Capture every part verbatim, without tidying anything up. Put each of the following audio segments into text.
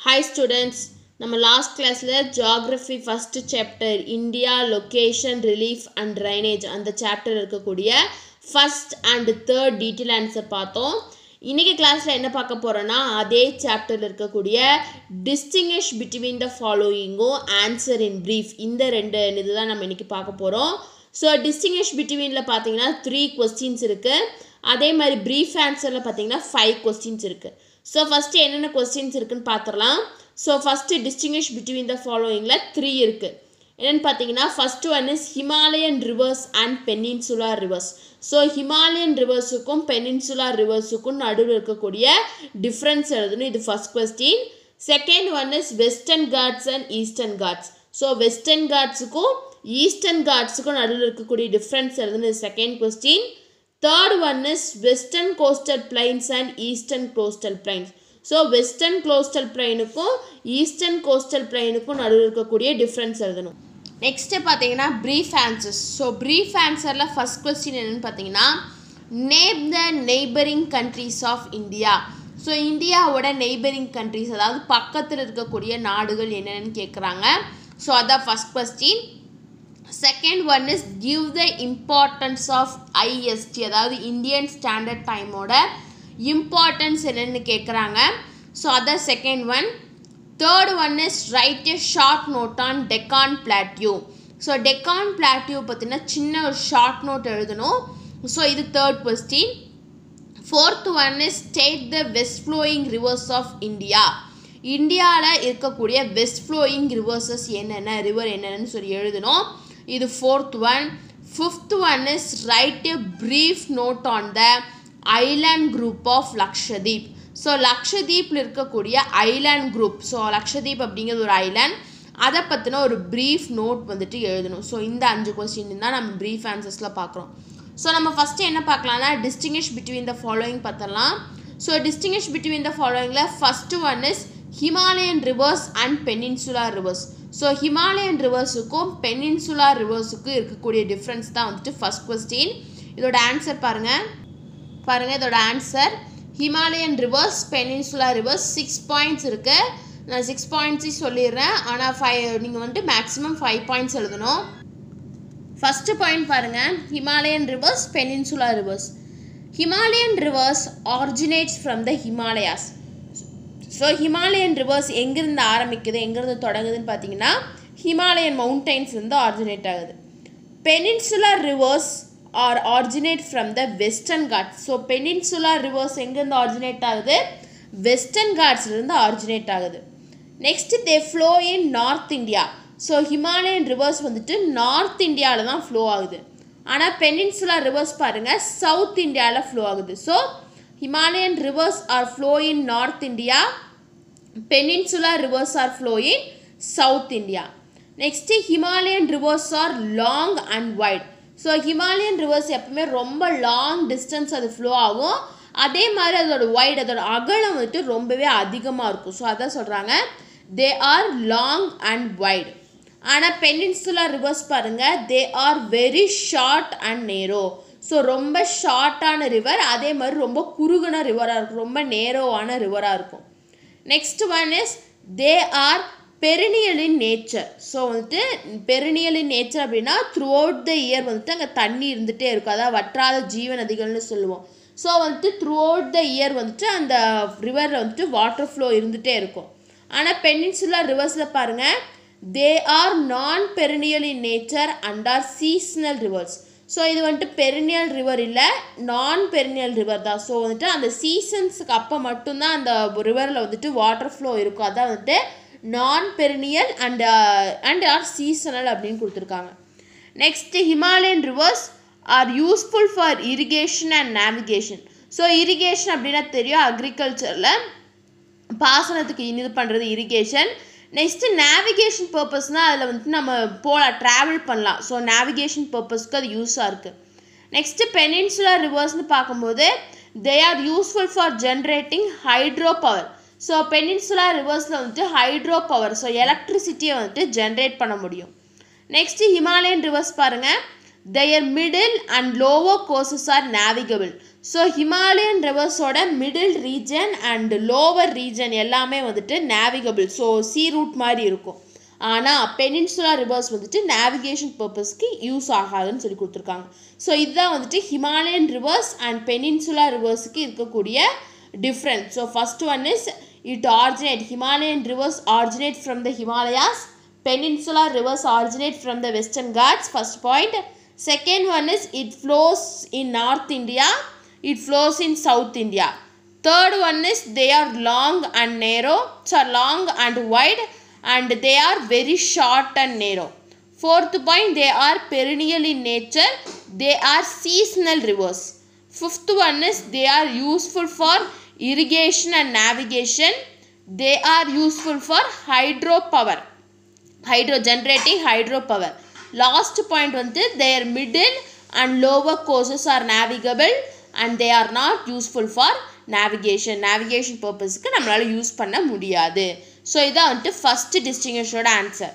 Hi students, நம்ம last classல geography first chapter India location relief and drainage அந்த chapter இருக்கக்கூடிய first and third detail answer பார்த்தோம். இன்னைக்கு கிளாஸ்ல என்ன பார்க்க போறோம்னா அதே சாப்டர்ல இருக்கக்கூடிய distinguish between the following answer in brief இந்த ரெண்டு இதுதான் நம்ம இன்னைக்கு பார்க்க போறோம். So distinguish between ல பாத்தீங்கன்னா three questions இருக்கு. அதே மாதிரி brief answer ல பாத்தீங்கன்னா five questions இருக்கு. So first என்னென்ன questions இருக்குன்னு பாத்துறலாம். So first distinguish between the following ல three இருக்கு. என்னன்னு பாத்தீங்கன்னா first one is Himalayan rivers and peninsular rivers. So Himalayan riversக்கும் peninsular riversக்கும் நடுவுல இருக்கக்கூடிய difference எழுதணும். இது first question. Second one is Western Ghats and Eastern Ghats. So Western Ghatsக்கும் Eastern Ghatsக்கும் நடுவுல இருக்கக்கூடிய difference எழுதணும். second question. Third one is Western Coastal Plains and Eastern Coastal Plains. So Western Coastal Plainக்கும் Eastern Coastal Plainக்கும் நடுவுல இருக்கக்கூடிய difference எழுதணும். Next பாத்தீங்கன்னா brief answers. So brief answerல first question என்னன்னு பாத்தீங்கன்னா name the neighboring countries of India. So இந்தியாவோட neighboring countries அதாவது பக்கத்துல இருக்கக்கூடிய நாடுகள் என்னன்னு கேக்குறாங்க. So அதான் first question. Second one is give the importance of I S T அதாவது Indian Standard Time ஓட importance என்னன்னு கேக்குறாங்க. So அதான் second one. Third one is write a short note on Deccan Plateau. So Deccan Plateau பத்தின சின்ன ஒரு short note எழுதணும். So இது third question. Fourth one is state the west flowing rivers of India. இந்தியால இருக்கக்கூடிய west flowing rivers என்னென்ன river என்னன்னு சொல்லி எழுதணும். இது fourth one. Fifth one is write a brief note on the island group of Lakshadweep. So லக்ஷதீப்ல இருக்கக்கூடிய island group. So Lakshadweep அப்படிங்கிறது ஒரு island. அதை பத்தின ஒரு brief note வந்துட்டு எழுதணும். So இந்த அஞ்சு question தான் நம்ம brief answersல பார்க்குறோம். So நம்ம first என்ன பார்க்கலாம்னா distinguish between the following பார்த்தலாம். So distinguish between the followingல first one is Himalayan rivers and peninsular rivers. So Himalayan riversக்கும் peninsular riversக்கும் இருக்கக்கூடிய difference தான் வந்துட்டு first question. இதோட answer பாருங்க. பாருங்க இதோட answer Himalayan rivers, peninsular rivers six points இருக்கு. நான் six points சொல்லிடுறேன். ஆனா five நீங்க வந்து maximum five points எழுதணும். First point பாருங்க Himalayan rivers, peninsular rivers. Himalayan rivers originates from the Himalayas. So Himalayan rivers எங்கிருந்து ஆரம்பிக்குது எங்கிருந்து தொடங்குதுன்னு பாத்தீங்கன்னா Himalayan mountains இருந்து originate ஆகுது. Peninsular rivers or originate from the Western Ghats. So peninsular rivers எங்கிருந்து originate ஆகுது Western Ghats இருந்து originate ஆகுது. Next they flow in North India. So Himalayan rivers வந்துட்டு North Indiaல தான் flow ஆகுது. ஆனா peninsular rivers பாருங்க South Indiaல flow ஆகுது. So Himalayan rivers are flowing in North India. Peninsular rivers are flowing in South India. Next Himalayan rivers are long and wide. So Himalayan rivers எப்பவுமே ரொம்ப long distance அது flow ஆகும். அதே மாதிரி அதோட wide அதோட அகலம் வந்துட்டு ரொம்பவே அதிகமா இருக்கும். So அதான் சொல்றாங்க they are long and wide. ஆனா peninsular rivers பாருங்க they are very short and narrow. So ரொம்ப ஷார்ட்டான ரிவர் அதே மாதிரி ரொம்ப குறுகுன ரிவரா இருக்கும் ரொம்ப நேரோவான ரிவரா இருக்கும். Next one is they are perennial in nature. So வந்துட்டு பெரினியல் இன் நேச்சர் அப்படின்னா த்ரூ அவுட் த இயர் வந்துட்டு அங்கே தண்ணி இருந்துகிட்டே இருக்கும் அதாவது வற்றாத ஜீவ நதிகள்னு சொல்லுவோம். ஸோ வந்துட்டு த்ரூ அவுட் த இயர் வந்துட்டு அந்த ரிவரில் வந்துட்டு வாட்டர் ஃப்ளோ இருந்துகிட்டே இருக்கும். ஆனால் பெனின்சுலர் ரிவர்ஸில் பாருங்கள் they are non perennial in nature and are seasonal rivers. So இது வந்துட்டு பெரினியல் ரிவர் இல்லை நான் பெரினியல் ரிவர் தான். ஸோ வந்துட்டு அந்த சீசன்ஸுக்கு அப்போ மட்டும்தான் அந்த ரிவரில் வந்துட்டு வாட்டர் ஃப்ளோ இருக்கும். அதான் வந்துட்டு non perennial and and are seasonal அப்படின்னு கொடுத்துருக்காங்க. Next Himalayan rivers are useful for irrigation and navigation. So irrigation அப்படின்னா தெரியும் அக்ரிகல்ச்சரில் பாசனத்துக்கு இது பண்ணுறது இரிகேஷன். நெக்ஸ்ட்டு நேவிகேஷன் பர்பஸ்னால் அதில் வந்துட்டு நம்ம போகலாம் ட்ராவல் பண்ணலாம். ஸோ நேவிகேஷன் பர்பஸ்க்கு அது யூஸாக இருக்குது. நெக்ஸ்ட்டு பெனின்சுலர் ரிவர்ஸ்னு பார்க்கும்போது they are useful for generating hydro power. So peninsular ரிவர்ஸில் வந்துட்டு ஹைட்ரோ பவர் ஸோ எலக்ட்ரிசிட்டியை வந்துட்டு ஜென்ரேட் பண்ண முடியும். நெக்ஸ்ட்டு ஹிமாலயன் ரிவர்ஸ் பாருங்கள் their middle and lower courses are navigable. So Himalayan ரிவர்ஸோட middle region and lower region எல்லாமே வந்துட்டு நேவிகபிள், ஸோ சீ ரூட் மாதிரி இருக்கும். ஆனால் பெனின்சுலா ரிவர்ஸ் வந்துட்டு நேவிகேஷன் பர்பஸ்க்கு யூஸ் ஆகாதுன்னு சொல்லி கொடுத்துருக்காங்க. ஸோ இதுதான் வந்துட்டு ஹிமாலயன் ரிவர்ஸ் அண்ட் பெனின்சுலா ரிவர்ஸுக்கு இருக்கக்கூடிய difference. So first one is it originate, Himalayan rivers originate from the Himalayas, peninsula rivers originate from the western Ghats, first point. Second one is it flows in north India, it flows in South India. Third one is they are long and narrow, so long and wide, and they are very short and narrow. Fourth point, they are perennial in nature, they are seasonal rivers. Fifth one is they are useful for irrigation and navigation, they are useful for hydropower, hydro generating hydropower. Last point வந்து their middle and lower courses are navigable and they are not useful for navigation, navigation purpose-க்கு நம்மளால use பண்ண முடியாது. So இதான் வந்துட்டு first டிஸ்டிங்ஷனோட answer.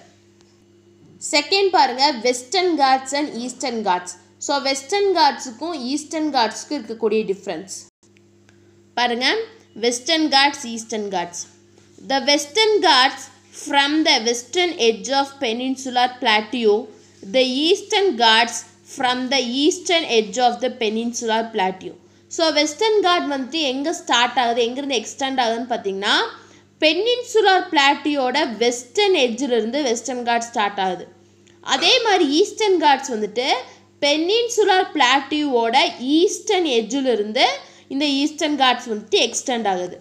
Second பாருங்க, Western Ghats and Eastern Ghats. So Western காட்ஸுக்கும் ஈஸ்டர்ன் காட்ஸுக்கும் இருக்கக்கூடிய டிஃப்ரென்ஸ் பாருங்க. Western Ghats, Eastern Ghats. The western Ghats from the western edge of peninsular plateau, the Eastern Ghats from the eastern edge of the peninsular plateau. So Western Ghat வந்துட்டு எங்கே start ஆகுது, எங்கேருந்து extend ஆகுதுன்னு பார்த்தீங்கன்னா பெனின்சுலர் பிளாட்டியோட வெஸ்டர்ன் எட்ஜிலிருந்து வெஸ்டர்ன் காட் ஸ்டார்ட் ஆகுது. அதே மாதிரி ஈஸ்டர்ன் காட்ஸ் வந்துட்டு பெனின்சுலர் பிளாட்டியோட ஈஸ்டர்ன் எட்ஜிலிருந்து இந்த ஈஸ்டர்ன் காட்ஸ் வந்துட்டு எக்ஸ்டெண்ட் ஆகுது.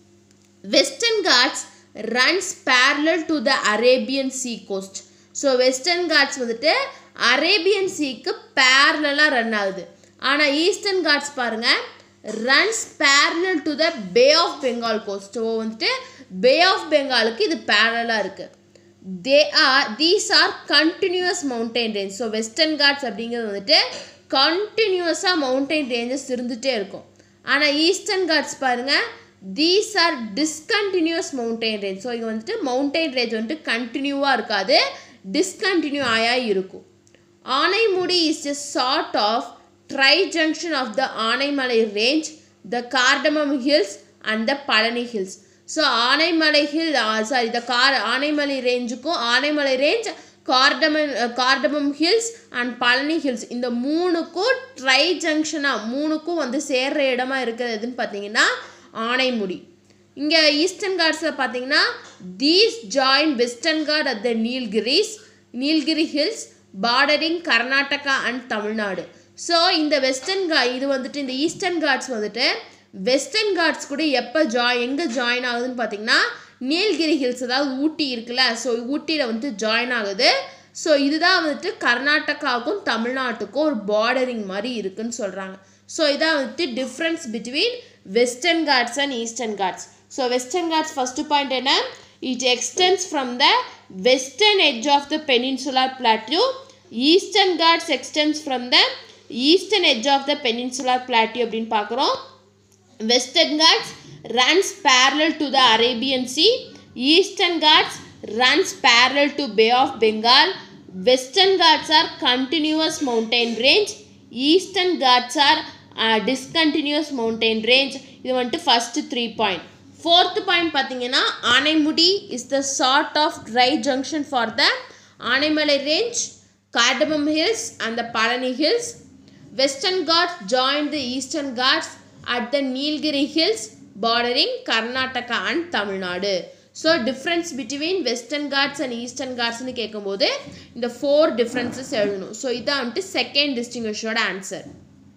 Western Ghats runs parallel to the Arabian Sea coast. So Western Ghats வந்துட்டு அரேபியன் சீக்கு பேரலாக ரன் ஆகுது. ஆனால் ஈஸ்டர்ன் காட்ஸ் பாருங்கள் runs parallel to the bay of Bengal coast. So வந்துட்டு பே ஆஃப் பெங்காலுக்கு இது பேரலாக இருக்குது. They are these are continuous mountain range. So Western Ghats அப்படிங்கிறது வந்துட்டு கண்டினியூஸாக மவுண்டைன் ரேஞ்சஸ் இருந்துகிட்டே இருக்கும். ஆனால் ஈஸ்டர்ன் காட்ஸ் பாருங்கள் these are discontinuous mountain range. So இங்கே வந்துட்டு மவுண்டைன் ரேஞ்ச் வந்துட்டு கண்டினியூவாக இருக்காது, டிஸ்கண்டினியூ ஆயா இருக்கும். Anaimudi is a sort of tri-junction of the Anaimalai range, the Cardamom hills and the Palani hills. So Anaimalai hill sorry the car Anaimalai ரேஞ்சுக்கும் Anaimalai range Cardamom Cardamom hills and Palani hills இந்த மூணுக்கும் ட்ரை ஜங்ஷனாக மூணுக்கும் வந்து சேர்ற இடமா இருக்கிறது எதுன்னு பார்த்தீங்கன்னா ஆனைமுடி. இங்கே ஈஸ்டர்ன் காட்ஸில் பார்த்தீங்கன்னா these join Western Ghat at the Nilgiris Nilgiri hills bordering Karnataka and Tamil Nadu. So இந்த வெஸ்டர்ன் கா இது வந்துட்டு இந்த ஈஸ்டர்ன் காட்ஸ் வந்துட்டு வெஸ்டர்ன் காட்ஸ் கூட எப்போ ஜாய் எங்கே ஜாயின் ஆகுதுன்னு பார்த்தீங்கன்னா நீல்கிரி ஹில்ஸ், அதாவது ஊட்டி இருக்குல்ல, ஸோ ஊட்டியில் வந்துட்டு ஜாயின் ஆகுது. ஸோ இதுதான் வந்துட்டு கர்நாடகாவுக்கும் தமிழ்நாட்டுக்கும் ஒரு பார்டரிங் மாதிரி இருக்குன்னு சொல்கிறாங்க. ஸோ இதான் வந்துட்டு difference between Western Ghats and Eastern Ghats. So Western Ghats first point என்ன, it extends from the western edge of the peninsular plateau. Eastern Ghats extends from the eastern edge of the peninsular plateau அப்படினு பார்க்குறோம். Western Ghats runs parallel to the Arabian Sea. Eastern Ghats runs parallel to Bay of Bengal. Western Ghats are continuous mountain range. Eastern Ghats are uh, discontinuous mountain range. இது வந்துட்டு first three point. Fourth point பார்த்தீங்கன்னா Anamudi is the sort of dry junction for the Anaimalai range, Cardamom hills and the Palani hills. Western Ghats join the Eastern Ghats at the Nilgiri hills bordering Karnataka and Tamil Nadu. So difference between Western Ghats and Eastern Ghats னு கேட்கும்போது இந்த four differences எழுதணும். So இதான் வந்துட்டு second டிஸ்டிங்விஷோட answer.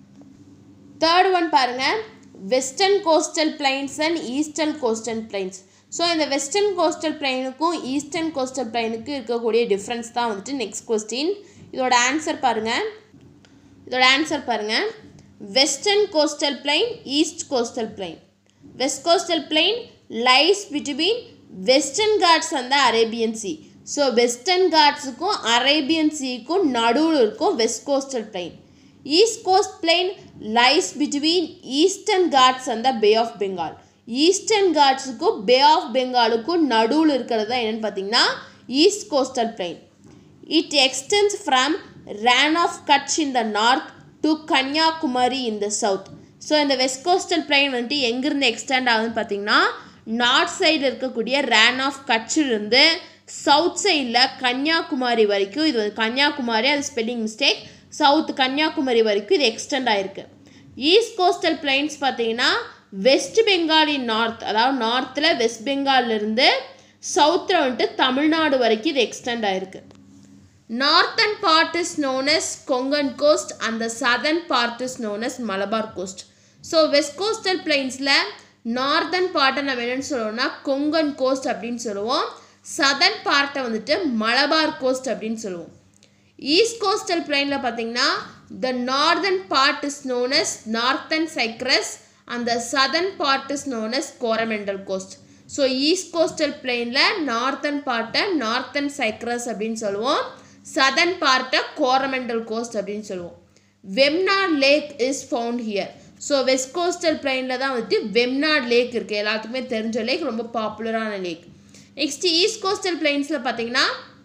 Third one பாருங்க, western coastal plains and eastern coastal plains. So இந்த western coastal பிளைனுக்கும் ஈஸ்டர்ன் கோஸ்டல் பிளைனுக்கும் இருக்கக்கூடிய டிஃப்ரென்ஸ் தான் வந்துட்டு நெக்ஸ்ட் கொஸ்டின். இதோட ஆன்சர் பாருங்கள் இதோட ஆன்சர் பாருங்கள் western coastal plain, east coastal plain. West coastal plain lies between Western Ghats and the Arabian sea. So Western காட்ஸுக்கும் அரேபியன் சீக்கும் நடுவில் இருக்கும் west coastal plain. East Coast Plain lies between Eastern Ghats and the Bay of Bengal. Eastern Ghats க்கு Bay of Bengal க்கு நடுவுல இருக்கிறது தான் என்னன்னு பார்த்தீங்கன்னா East Coastal Plain. It extends from Rann of Kutch in the north to Kanyakumari in the south. So இந்த west coastal plain வந்துட்டு எங்கேருந்து எக்ஸ்டெண்ட் ஆகுதுன்னு பார்த்தீங்கன்னா நார்த் சைடில் இருக்கக்கூடிய ரேன் ஆஃப் கட்சிலிருந்து சவுத் சைடில் கன்னியாகுமரி வரைக்கும், இது வந்து கன்னியாகுமரி, அது ஸ்பெல்லிங் மிஸ்டேக், சவுத் கன்னியாகுமரி வரைக்கும் இது எக்ஸ்டெண்ட் ஆகிருக்கு. ஈஸ்ட் கோஸ்டல் பிளைன்ஸ் பார்த்தீங்கன்னா வெஸ்ட் பெங்காலின் நார்த், அதாவது நார்த்தில் வெஸ்ட் பெங்காலிருந்து சவுத்தில் வந்துட்டு தமிழ்நாடு வரைக்கும் இது எக்ஸ்டெண்ட் ஆகிருக்கு. Northern part is known as Konkan coast and the southern part is known as Malabar coast. So west coastal பிளைன்ஸில் நார்தன் பார்ட்டை நம்ம என்னென்னு சொல்லுவோம்னா கொங்கன் கோஸ்ட் அப்படின்னு சொல்லுவோம். சதர்ன் பார்ட்டை வந்துட்டு மலபார் கோஸ்ட் அப்படின்னு சொல்லுவோம். ஈஸ்ட் கோஸ்டல் பிளைனில் பார்த்தீங்கன்னா the northern part is known as northern Circars and the southern part is known as Coromandel coast. So east coastal பிளைனில் நார்த்தன் பார்ட்டை நார்த்தன் சைக்ரஸ் அப்படின்னு சொல்லுவோம், சதர்ன் பார்ட்டை கோரமெண்டல் கோஸ்ட் அப்படின்னு சொல்லுவோம். Vembanad lake is found here. So west coastal பிளைனில் தான் வந்துட்டு வெம்னாட் லேக் இருக்குது, எல்லாத்துக்குமே தெரிஞ்ச லேக், ரொம்ப பாப்புலரான லேக். நெக்ஸ்ட்டு ஈஸ்ட் கோஸ்டல் பிளைன்ஸில் பார்த்தீங்கன்னா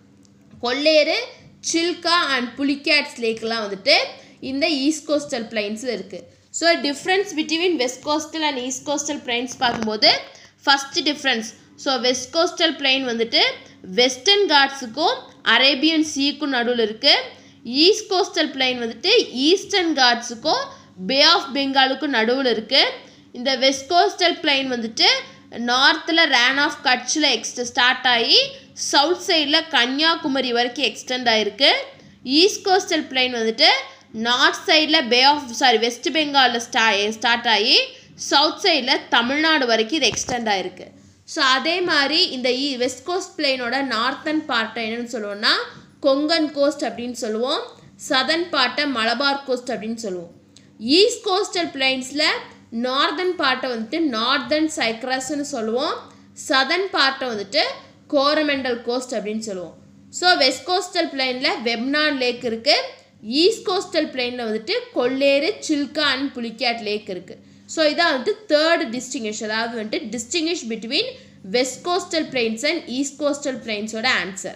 கொல்லேறு, சில்கா அண்ட் புலிகேட்ஸ் லேக்லாம் வந்துட்டு இந்த ஈஸ்ட் கோஸ்டல் பிளைன்ஸில் இருக்குது. So difference between west coastal and east coastal plains பார்க்கும்போது first difference, so west coastal plain வந்துட்டு வெஸ்டர்ன் காட்ஸுக்கும் அரேபியன் சீக்கும் நடுவில் இருக்குது. ஈஸ்ட் கோஸ்டல் பிளைன் வந்துட்டு ஈஸ்டர்ன் காட்ஸுக்கும் பே ஆஃப் பெங்காலுக்கும் நடுவில் இருக்குது. இந்த வெஸ்ட் கோஸ்டல் பிளைன் வந்துட்டு நார்த்தில் ரேன் ஆஃப் கட்சில் எக்ஸ்ட் ஸ்டார்ட் ஆகி சவுத் சைடில் கன்னியாகுமரி வரைக்கும் எக்ஸ்டெண்ட் ஆகிருக்கு. ஈஸ்ட் கோஸ்டல் பிளைன் வந்துட்டு நார்த் சைடில் பே ஆஃப் சாரி வெஸ்ட் பெங்காலில் ஸ்டா ஸ்டார்ட் ஆகி சவுத் சைடில் தமிழ்நாடு வரைக்கும் இது எக்ஸ்டெண்ட் ஆகிருக்கு. ஸோ அதே மாதிரி இந்த ஈ வெஸ்ட் கோஸ்ட் பிளைனோட நார்த்தன் பார்ட்டை என்னென்னு சொல்லுவோம்னா கொங்கன் கோஸ்ட் அப்படின்னு சொல்லுவோம், சதர்ன் பார்ட்டை மலபார் கோஸ்ட் அப்படின்னு சொல்லுவோம். ஈஸ்ட் கோஸ்டல் பிளைன்ஸில் நார்தன் பார்ட்டை வந்துட்டு நார்தன் சைக்ரஸ்ன்னு சொல்லுவோம், சதர்ன் பார்ட்டை வந்துட்டு கோரமெண்டல் கோஸ்ட் அப்படின்னு சொல்லுவோம். ஸோ வெஸ்ட் கோஸ்டல் பிளைனில் வெம்னாட் லேக் இருக்குது, ஈஸ்ட் கோஸ்டல் பிளைனில் வந்துட்டு கொல்லேறு, சில்கா அண்ட் புலிகேட் லேக் இருக்குது. ஸோ இதான் வந்துட்டு தேர்ட் டிஸ்டிங்கிஷ், அதாவது வந்துட்டு distinguish between west coastal plains and east coastal பிளைன்ஸோட ஆன்சர்.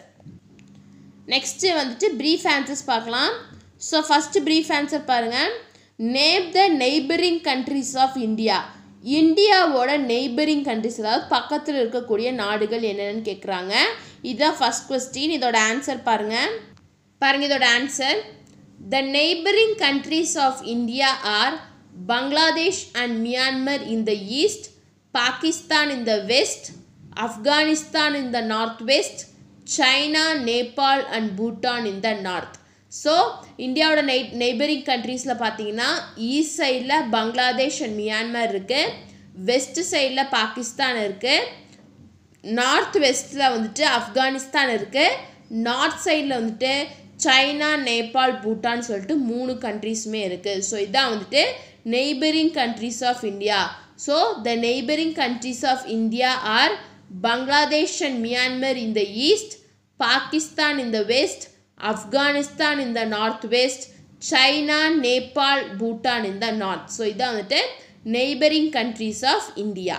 நெக்ஸ்ட்டு வந்துட்டு ப்ரீஃப் ஆன்சர்ஸ் பார்க்கலாம். ஸோ ஃபஸ்ட்டு ப்ரீஃப் ஆன்சர் பாருங்கள். Name the neighbouring countries of India. இந்தியாவோட நெய்பரிங் கண்ட்ரிஸ், அதாவது பக்கத்தில் இருக்கக்கூடிய நாடுகள் என்னென்னு கேட்குறாங்க. இதுதான் ஃபஸ்ட் கொஸ்டின். இதோட ஆன்சர் பாருங்கள். பாருங்கள் இதோட answer. The neighbouring countries of India are Bangladesh and Myanmar in the east, Pakistan in the west, Afghanistan in the northwest, China, Nepal and Bhutan in the north. So இந்தியாவோட நெய் neighbouring கண்ட்ரீஸில் பார்த்தீங்கன்னா east சைடில் Bangladesh and Myanmar இருக்குது, west சைடில் பாகிஸ்தான் இருக்குது, north வெஸ்ட்டில் வந்துட்டு ஆப்கானிஸ்தான் இருக்குது, நார்த் சைடில் வந்துட்டு சைனா, நேபாள், பூட்டான் சொல்லிட்டு மூணு கண்ட்ரீஸுமே இருக்குது. ஸோ இதான் வந்துட்டு neighboring countries of India. So the neighboring countries of India are Bangladesh and Myanmar in the east, Pakistan in the west, Afghanistan in the northwest, China, Nepal, Bhutan in the north. So இதான் வந்துட்டு neighboring countries of India.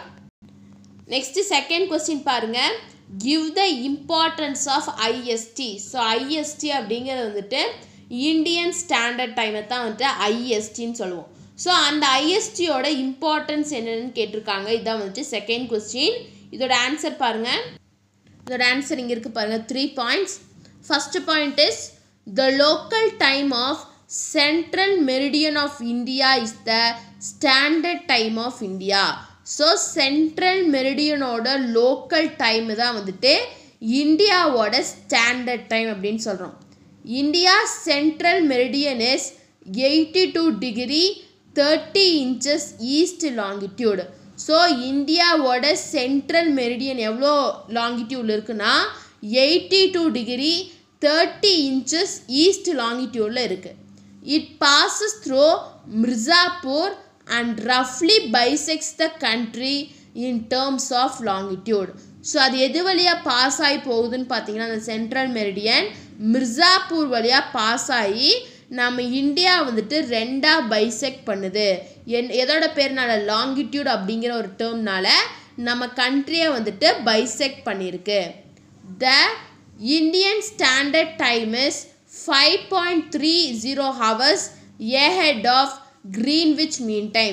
Next second question பாருங்க. Give the importance of I S T. So I S T அப்படிங்கிறது வந்துட்டு Indian Standard Time தான் வந்துட்டு I S T ன்னு சொல்லுவோம். So அந்த ஐஎஸ்டியோட இம்பார்ட்டன்ஸ் என்னென்னு கேட்டிருக்காங்க. இதான் வந்துட்டு செகண்ட் கொஸ்டின். இதோட ஆன்சர் பாருங்கள். இதோட ஆன்சர் இங்கே இருக்குது பாருங்கள். Three points. First point is the local time of central meridian of India is the standard time of India. So central மெரிடியனோட லோக்கல் டைம் தான் வந்துட்டு இந்தியாவோட ஸ்டாண்டர்ட் டைம் அப்படின்னு சொல்கிறோம். India central meridian is eighty two degree thirty inches east longitude. So இந்தியாவோட central meridian எவ்வளோ லாங்கிடியூடில் இருக்குன்னா eighty two degree thirty inches east லாங்கிடியூடில் இருக்குது. It passes through Mirzapur and ரஃப்லி bisects the country in terms of longitude. So அது எது வழியாக பாஸ் ஆகி போகுதுன்னு பார்த்தீங்கன்னா அந்த சென்ட்ரல் மெரிடியன் மிர்சாப்பூர் வழியாக பாஸ் ஆகி நம்ம இந்தியா வந்துட்டு ரெண்டாக பைசெக்ட் பண்ணுது. என் எதோட பேர்னால லாங்கிடியூட் அப்படிங்கிற ஒரு டேர்ம்னால நம்ம கண்ட்ரியை வந்துட்டு பைசெக்ட் பண்ணியிருக்கு. The Indian standard time is five point three zero hours ahead of Greenwich mean time.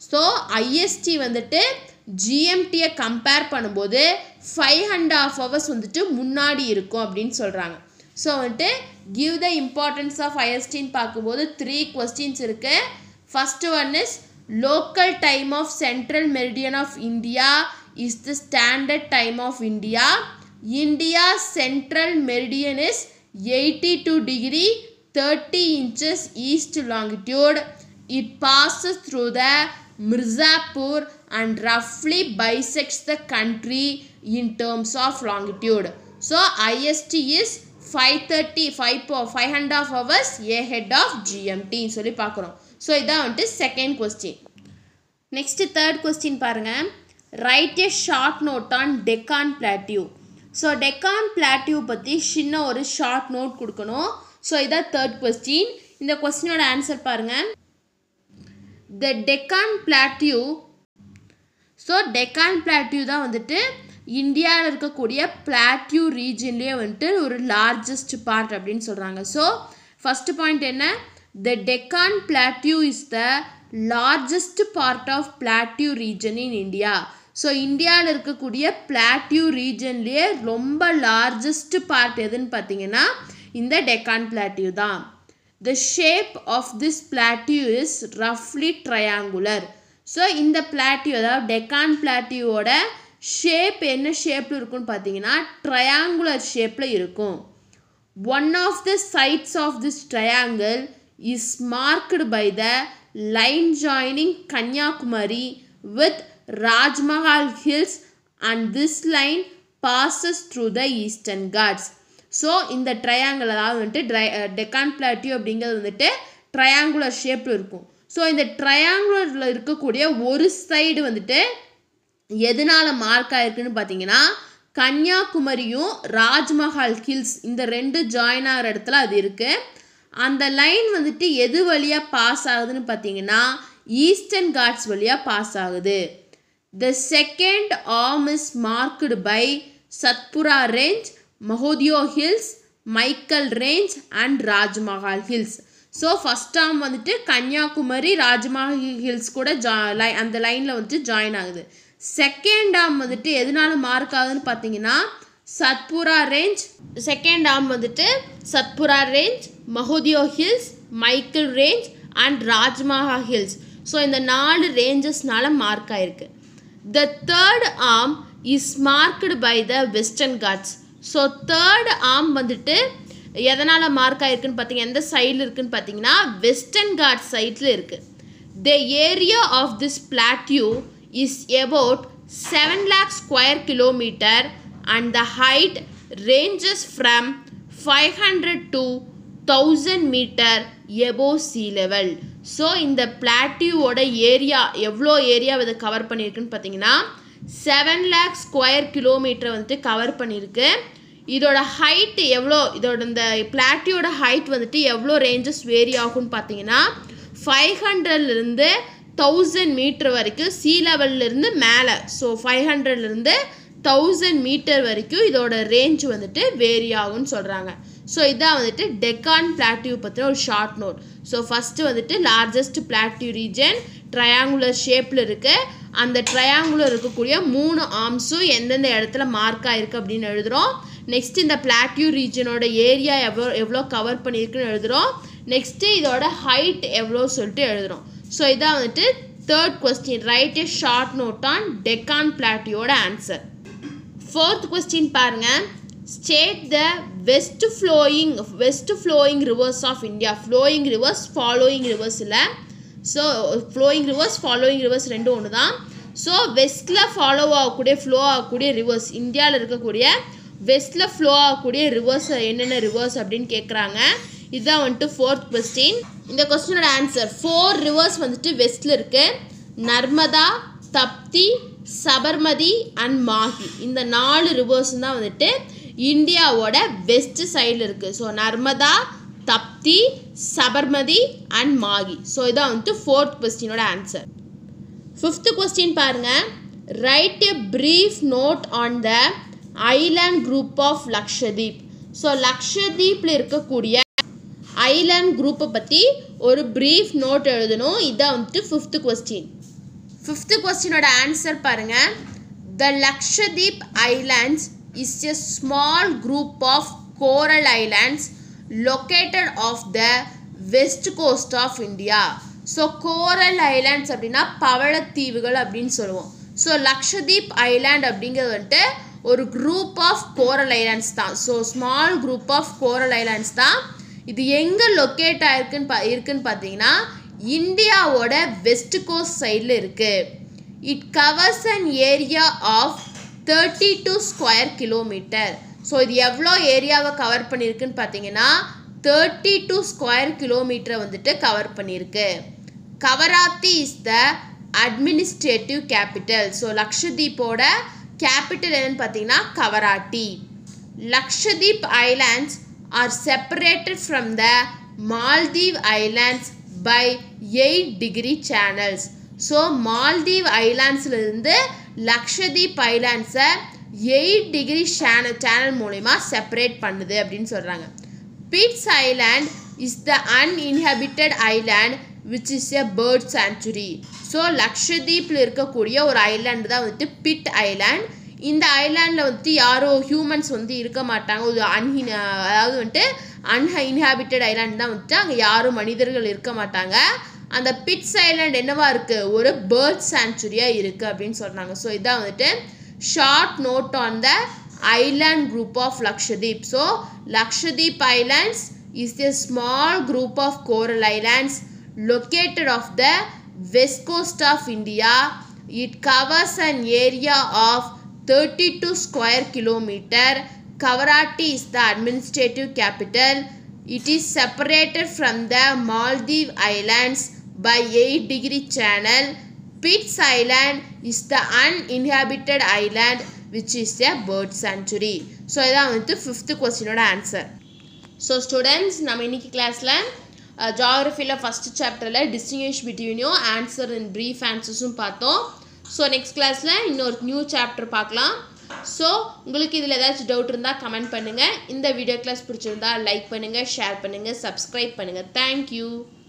So IST வந்துட்டு ஜிஎம்டியை கம்பேர் பண்ணும்போது ஃபைவ் அண்ட் ஆஃப் ஹவர்ஸ் வந்துட்டு முன்னாடி இருக்கும் அப்படின்னு சொல்கிறாங்க. ஸோ வந்துட்டு கிவ் த இம்பார்ட்டன்ஸ் ஆஃப் ஐஎஸ்டின்னு பார்க்கும்போது த்ரீ கொஸ்டின்ஸ் இருக்குது. First one is local time of central meridian of India is the standard time of India. India central meridian is eighty-two degree thirty inches east longitude. It passes through the Mirzapur and roughly bisects the country in terms of longitude. So I S T is five thirty five five and a half hours ahead of G M T சொல்லி பார்க்குறோம். So இதான் வந்துட்டு second question. Next third question பாருங்க. Write a short note on Deccan plateau. So Deccan plateau பற்றி சின்ன ஒரு short note கொடுக்கணும். So இதான் தேர்ட் கொஸ்டின். இந்த கொஸ்டினோட ஆன்சர் பாருங்கள். The Deccan plateau. So Deccan plateau தான் வந்துட்டு இந்தியாவில் இருக்கக்கூடிய பிளாட்டியூ ரீஜன்லேயே வந்துட்டு ஒரு லார்ஜஸ்ட் பார்ட் அப்படின்னு சொல்கிறாங்க. ஸோ ஃபஸ்ட்டு பாயிண்ட் என்ன, the Deccan plateau is the largest part of plateau region in India. So இந்தியாவில் இருக்கக்கூடிய பிளாட்டியூ ரீஜன்லேயே ரொம்ப லார்ஜஸ்ட் பார்ட் எதுன்னு பார்த்தீங்கன்னா இந்த டெக்கான் பிளாட்டியூ தான். The shape of this plateau is ரஃப்லி ட்ரையாங்குலர். ஸோ இந்த பிளாட்டியூ அதாவது டெக்கான் பிளாட்டியூவோட ஷேப் என்ன ஷேப்பில் இருக்குன்னு பார்த்தீங்கன்னா ட்ரையாங்குலர் ஷேப்பில் இருக்கும். One of the sides of this triangle is marked by the line joining Kanyakumari with Rajmahal hills and this line passes through the eastern ghats. So இந்த ட்ரையாங்கிள் அதாவது வந்துட்டு ட்ரை டெக்கான் பிளாட்டியூ அப்படிங்கிறது வந்துட்டு ட்ரையாங்குலர் ஷேப்பில் இருக்கும். ஸோ இந்த ட்ரையாங்குலரில் இருக்கக்கூடிய ஒரு சைடு வந்துட்டு எதனால் மார்க் ஆகிருக்குன்னு பார்த்தீங்கன்னா கன்னியாகுமரியும் ராஜ்மஹால் ஹில்ஸ் இந்த ரெண்டு ஜாயின் ஆகிற இடத்துல அது இருக்குது. அந்த லைன் வந்துட்டு எது வழியாக பாஸ் ஆகுதுன்னு பார்த்தீங்கன்னா ஈஸ்டர்ன் காட்ஸ் வழியாக பாஸ் ஆகுது. The second arm is marked by Satpura range, Mahadeo hills, Maikal range and Rajmahal hills. So first arm வந்துட்டு கன்னியாகுமரி ராஜ்மஹால் ஹில்ஸ் கூட ஜா லை அந்த லைனில் வந்துட்டு ஜாயின் ஆகுது. செகண்ட் ஆர்ம் வந்துட்டு எதனால மார்க் ஆகுதுன்னு பார்த்தீங்கன்னா சத்புரா ரேஞ்ச், செகண்ட் ஆர்ம் வந்துட்டு Satpura range, Mahadeo hills, Maikal range and Rajmahal hills. So இந்த நாலு ரேஞ்சஸ்னால மார்க் ஆயிருக்கு. The third arm is marked by the western Ghats. So third arm வந்துட்டு எதனால் மார்க் ஆயிருக்குன்னு பார்த்தீங்கன்னா எந்த சைடில் இருக்குதுன்னு பார்த்தீங்கன்னா வெஸ்டர்ன் காட்ஸ் சைடில் இருக்குது. The area of this plateau is about seven lakh square kilometer and the height ranges from five hundred to one thousand meter above sea level. So இந்த பிளாட்டியூவோட ஏரியா எவ்வளோ ஏரியா இதை கவர் பண்ணியிருக்குன்னு பார்த்தீங்கன்னா செவன் லேக் ஸ்கொயர் கிலோமீட்டர் வந்துட்டு cover பண்ணியிருக்கு. இதோட height எவ்வளோ, இதோட இந்த பிளாட்டியோட ஹைட் வந்துட்டு எவ்வளோ ரேஞ்சஸ் வேரி ஆகும்னு பார்த்தீங்கன்னா ஃபைவ் ஹண்ட்ரட்லேருந்து தௌசண்ட் மீட்டர் வரைக்கும் சீ லெவல்லேருந்து மேலே. ஸோ ஃபைவ் ஹண்ட்ரட்லேருந்து தௌசண்ட் மீட்டர் வரைக்கும் இதோட ரேஞ்ச் வந்துட்டு வேரி ஆகும்னு சொல்கிறாங்க. ஸோ இதான் வந்துட்டு டெக்கான் பிளாட்டியூ பற்றின ஒரு ஷார்ட் நோட். ஸோ ஃபஸ்ட்டு வந்துட்டு லார்ஜஸ்ட் பிளாட்டியூ ரீஜன் ட்ரையாங்குலர் ஷேப்பில் இருக்குது. அந்த ட்ரையாங்குலர் இருக்கக்கூடிய மூணு ஆர்ம்ஸும் எந்தெந்த இடத்துல மார்க் ஆகிருக்கு அப்படின்னு எழுதுகிறோம். நெக்ஸ்ட் இந்த பிளாட்டியூ ரீஜனோட ஏரியா எவ்வளோ எவ்வளோ கவர் பண்ணியிருக்குன்னு எழுதுகிறோம். நெக்ஸ்ட்டு இதோட ஹைட் எவ்வளோ சொல்லிட்டு எழுதுகிறோம். ஸோ இதான் வந்துட்டு third question. Write a short note on Deccan பிளாட்டியோட ஆன்சர். ஃபோர்த் கொஸ்டின் பாருங்கள். State the west flowing west flowing rivers of India. Flowing rivers following rivers இல்லை. So flowing rivers following rivers ரெண்டும் ஒன்று தான். ஸோ வெஸ்ட்டில் ஃபாலோ ஆகக்கூடிய ஃப்ளோ ஆகக்கூடிய rivers இந்தியாவில் இருக்கக்கூடிய வெஸ்ட்டில் ஃப்ளோ ஆகக்கூடிய ரிவர்ஸ் என்னென்ன ரிவர்ஸ் அப்படின்னு கேட்குறாங்க. இதுதான் வந்துட்டு ஃபோர்த் கொஸ்டின். இந்த கொஸ்டினோட ஆன்சர் ஃபோர் ரிவர்ஸ் வந்துட்டு வெஸ்ட்டில் இருக்குது. நர்மதா, தப்தி, சபர்மதி அண்ட் மாஹி. இந்த நாலு ரிவர்ஸ் தான் வந்துட்டு இந்தியாவோட வெஸ்ட் சைடில் இருக்குது. So Narmada, Tapti, Sabarmati and Mahi. So இதான் வந்துட்டு ஃபோர்த் கொஸ்டினோட ஆன்சர். ஃபிஃப்த் கொஸ்டின் பாருங்கள். Write a brief note on the island group of Lakshadweep. So லக்ஷதீப்பில் இருக்கக்கூடிய ஐலாண்ட் குரூப்பை பற்றி ஒரு ப்ரீஃப் நோட் எழுதணும். இதான் வந்துட்டு ஃபிஃப்த்து கொஸ்டின். ஃபிஃப்த் கொஸ்டினோட ஆன்சர் பாருங்க. The Lakshadweep Islands is a small group of coral islands located off the west coast of India. So coral islands அப்படின்னா பவளத்தீவுகள் அப்படின்னு சொல்லுவோம். ஸோ லக்ஷதீப் ஐலாண்ட் அப்படிங்கிறது வந்துட்டு ஒரு குரூப் ஆஃப் கோரல் ஐலாண்ட்ஸ் தான். So small group of coral islands தான். இது எங்கே லொக்கேட் ஆயிருக்குன்னு பா இருக்குன்னு பார்த்தீங்கன்னா இந்தியாவோட வெஸ்ட் கோஸ்ட் சைடில் இருக்குது. It covers an area of thirty two square kilometre. So இது எவ்வளோ ஏரியாவை கவர் பண்ணியிருக்குன்னு பார்த்தீங்கன்னா தேர்ட்டி டூ ஸ்கொயர் கிலோமீட்டரை வந்துட்டு கவர் பண்ணியிருக்கு. Kavaratti is the administrative capital. So லக்ஷதீப்போட கேபிட்டல் என்னன்னு பார்த்தீங்கன்னா Kavaratti. Lakshadweep islands are separated from the Maldive islands by eight degree channels. So Maldive ஐலாண்ட்ஸ்லேருந்து லக்ஷதீப் ஐலாண்ட்ஸை எயிட் டிகிரி சேனல் சேனல் மூலிமா செப்பரேட் பண்ணுது அப்படின்னு சொல்கிறாங்க. Pitti island is the uninhabited island which is a bird sanctuary. So லக்ஷதீப்பில் இருக்கக்கூடிய ஒரு ஐலாண்டு தான் வந்துட்டு பிட் ஐலாண்ட். இந்த ஐலாண்டில் வந்துட்டு யாரும் ஹியூமன்ஸ் வந்து இருக்க மாட்டாங்க. ஒரு அன்ஹின் அதாவது வந்துட்டு அன்இன்ஹாபிட்டட் ஐலாண்ட் தான் வந்துட்டு அங்கே யாரும் மனிதர்கள் இருக்க மாட்டாங்க. அந்த பிட்ஸ் ஐலாண்ட் என்னவா இருக்குது, ஒரு பேர்ட் சாங்சுரியாக இருக்குது அப்படின்னு சொல்கிறாங்க. ஸோ இதான் வந்துட்டு short note on the island group of Lakshadweep. So Lakshadweep Islands is a small group of coral islands located off the west coast of India. It covers an area of thirty-two square kilometer. Kavaratti is the administrative capital. It is separated from the Maldives Islands by eight degree channel. Pitts Island is the uninhabited island which is a bird sanctuary. So இதான் வந்து fifth கொஸ்டினோட answer. So students நம்ம இன்னைக்கு கிளாஸில் ஜியாகிரஃபியில் first சாப்டரில் distinguish பிட்வீனும் answer and brief ஆன்சர்ஸும் பார்த்தோம். ஸோ நெக்ஸ்ட் கிளாஸில் இன்னொரு நியூ சாப்டர் பார்க்கலாம். ஸோ உங்களுக்கு இதில் ஏதாச்சும் டவுட் இருந்தால் கமெண்ட் பண்ணுங்கள். இந்த வீடியோ கிளாஸ் பிடிச்சிருந்தா லைக் பண்ணுங்கள், ஷேர் பண்ணுங்கள், சப்ஸ்கிரைப் பண்ணுங்கள். தேங்க்யூ.